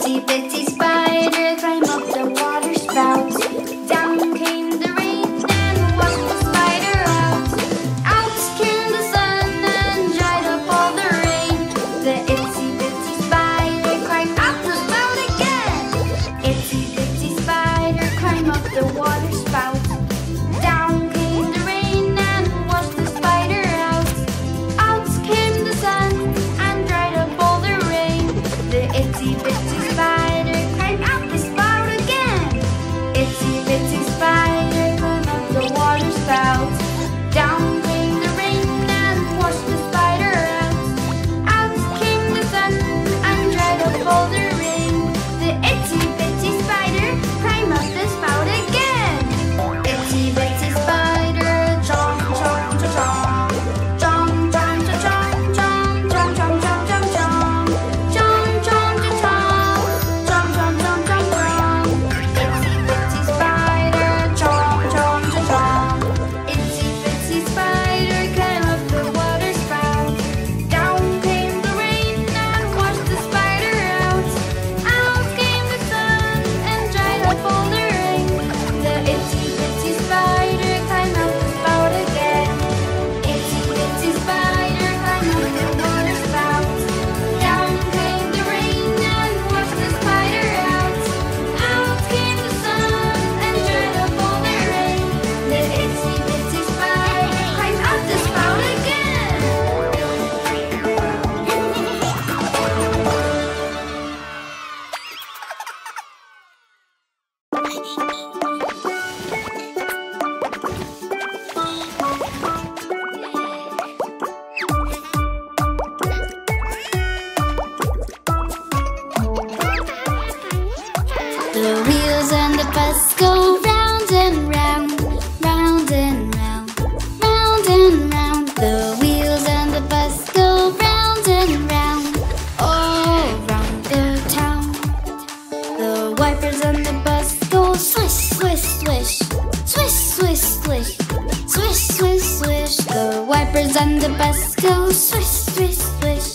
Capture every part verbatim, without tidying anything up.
And the bus go swish, swish, swish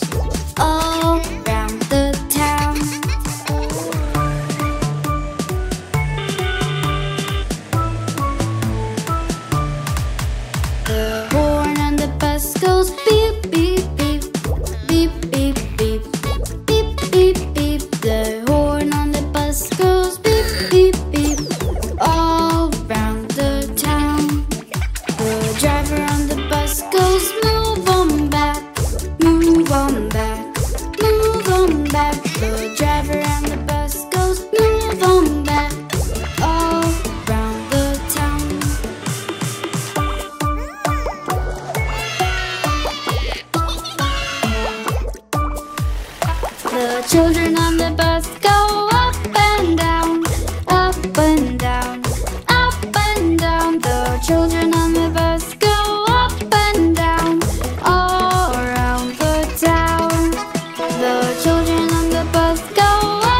all round the town. The horn on the bus goes beep, beep, beep, beep, beep, beep, beep, beep, beep. The horn on the bus goes beep, beep, beep all round the town. The driver on the bus goes move on back, move on back, move on back. The driver on the bus goes move on back all round the town. The children on the bus go up and down, up and down, up and down. The children on the bus go up and down all around the town. The children on the bus go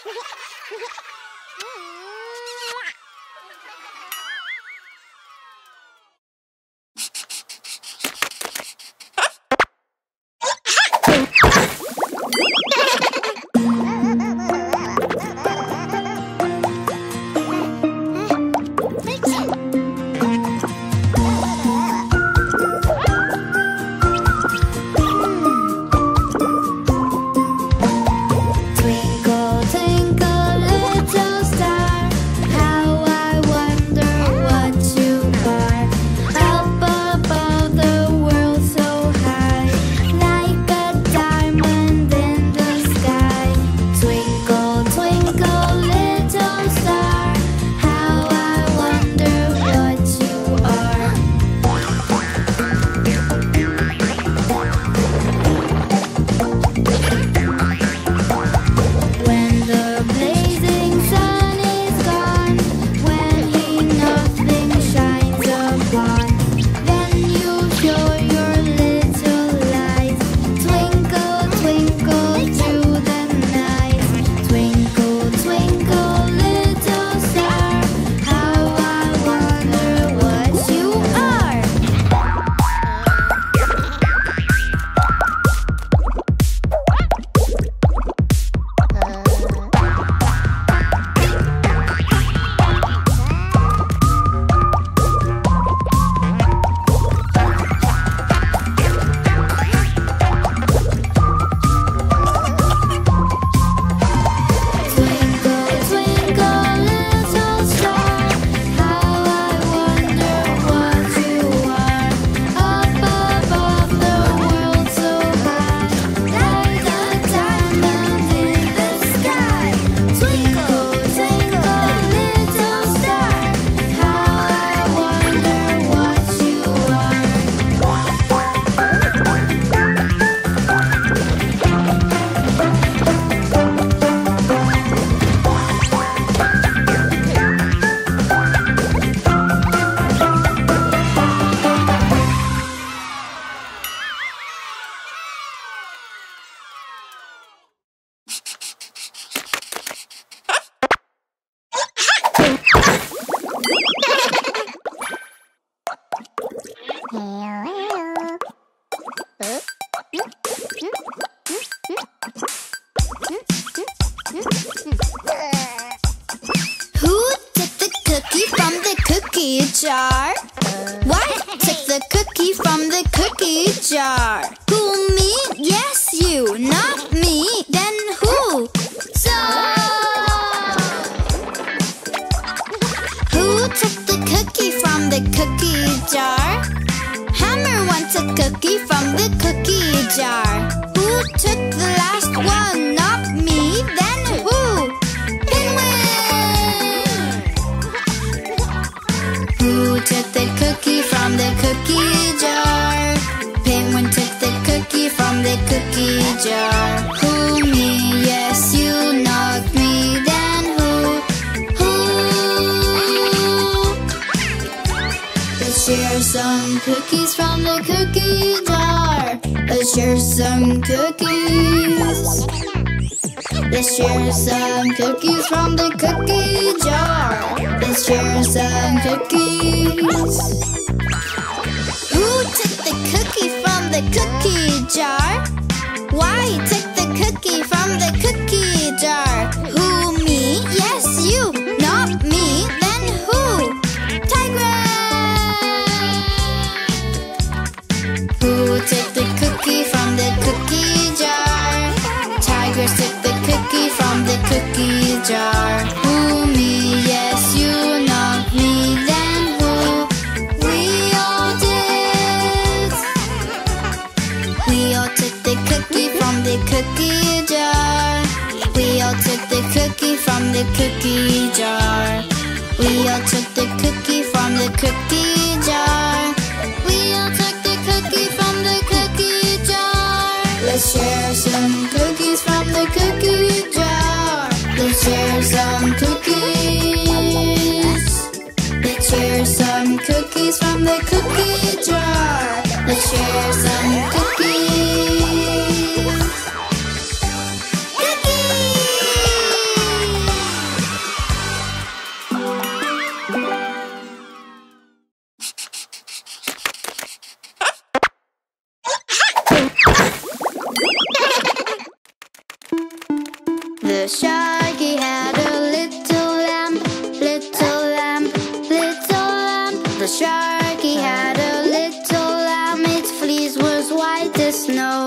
cookie jar? What? Took the cookie from the cookie jar. Who, me? Yes, you. Not me. Then who? So who took the cookie from the cookie jar? Hammer wants a cookie from the cookie jar. Who took the last one? Not me. Then who? Who took the cookie from the cookie jar? Penguin took the cookie from the cookie jar. Who, me? Yes, you. Not me. Then who? Who? Let's share some cookies from the cookie jar. Let's share some cookies. Let's share some cookies from the cookie jar. Let's share some cookies. Who took the cookie from the cookie jar? Why took the cookie from the cookie jar? Who, me? Yes, you. Not me. Then who? Tigress! Who took the cookie from the cookie jar? Tigress took the cookie from the cookie jar. Who, me? Yes, you. Not me. Then who? We all did. We all took the cookie from the cookie jar. We all took the cookie from the cookie jar. We all took the cookie from the cookie jar. We all took the cookie from the cookie jar. Let's share some cookies from the cookie jar. Let's share some cookies. Let's share some cookies from the cookie jar. Let's share some cookies. Cookies! The Sharky had a little lamb, little lamb, little lamb. The Sharky had a little lamb, its fleece was white as snow.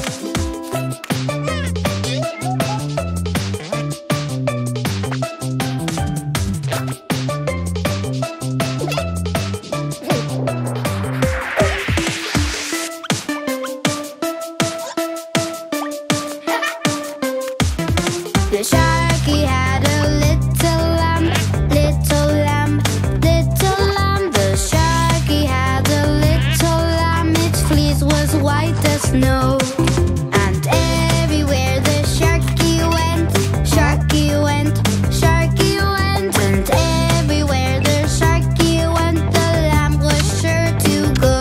The Sharky had a little lamb, little lamb, little lamb. The Sharky had a little lamb, its fleece was white as snow. And everywhere the Sharky went, Sharky went, Sharky went. And everywhere the Sharky went, the lamb was sure to go.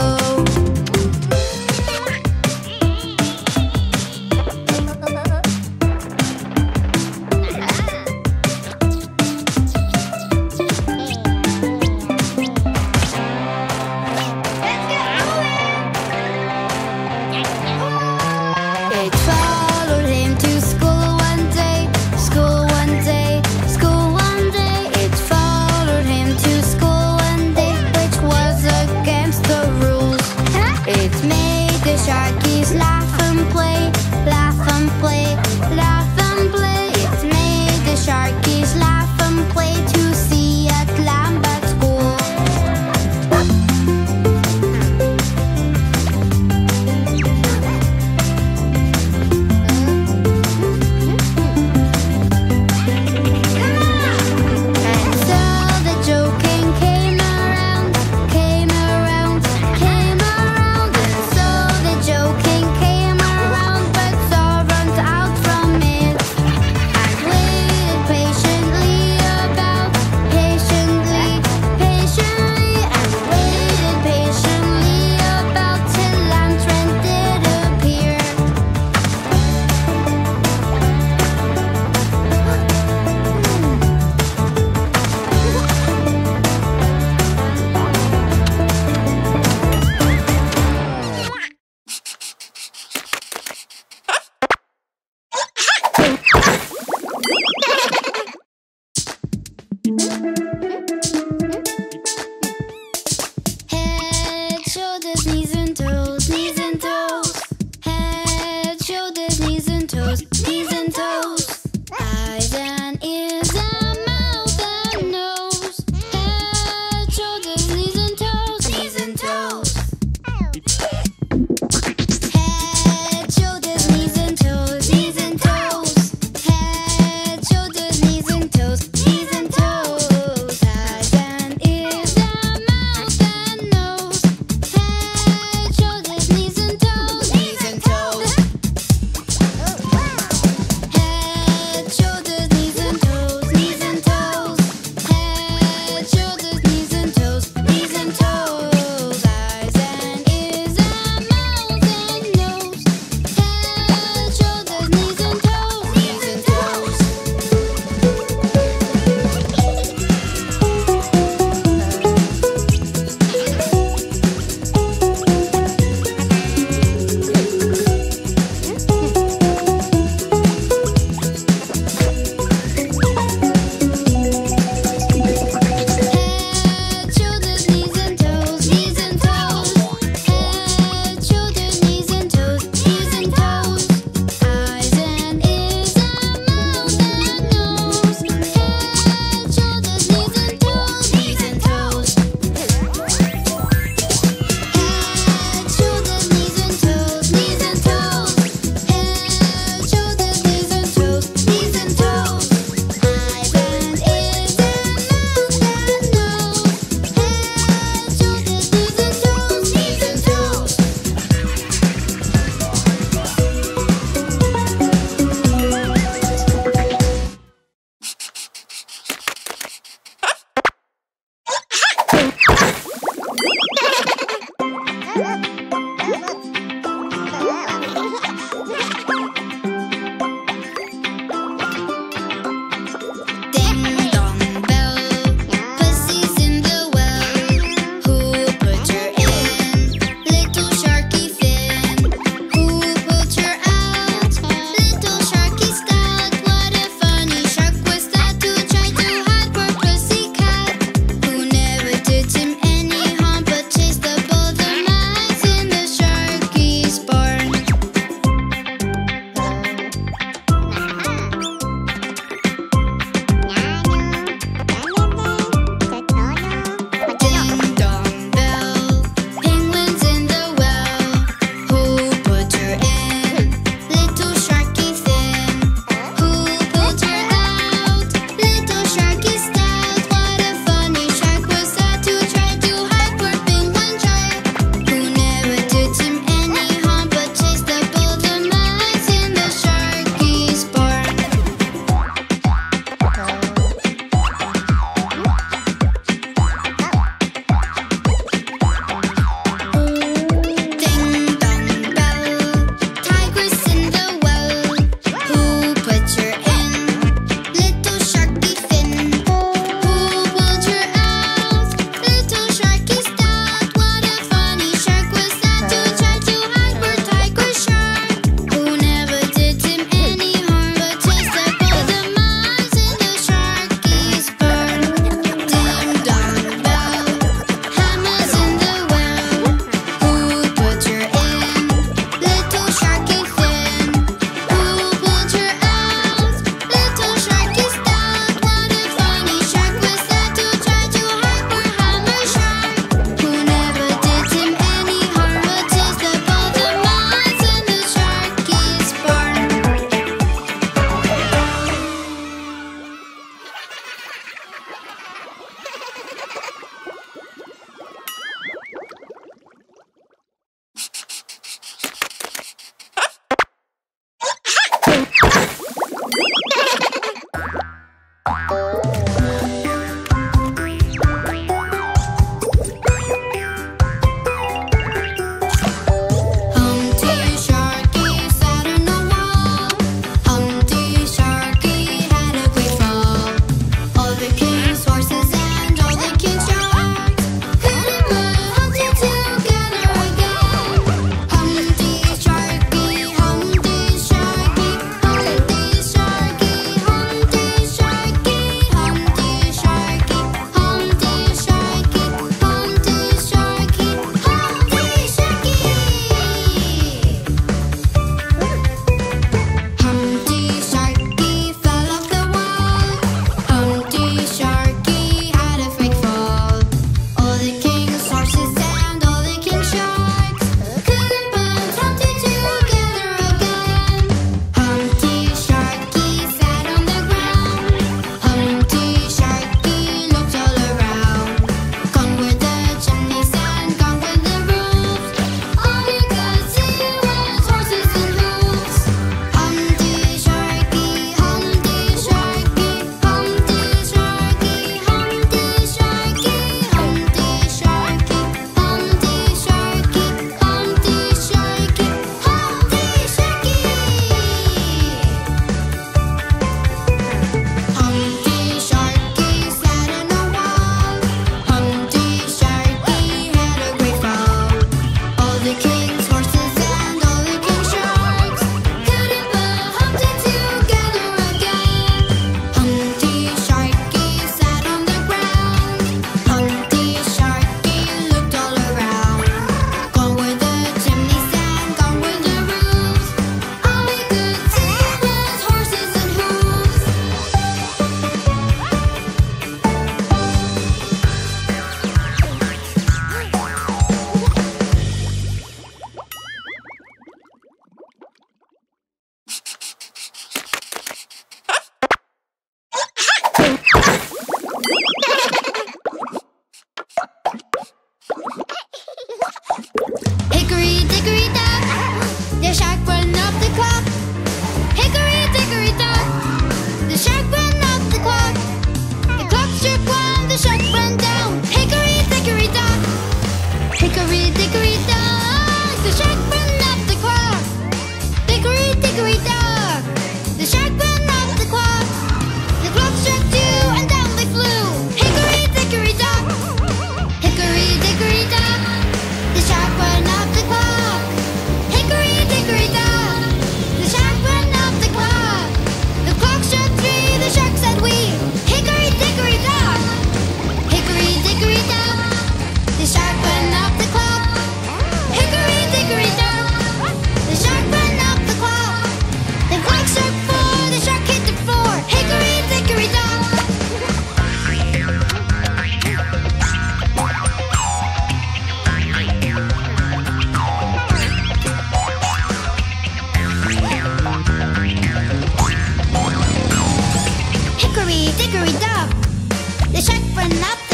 Hickory dickory dock, the shack went up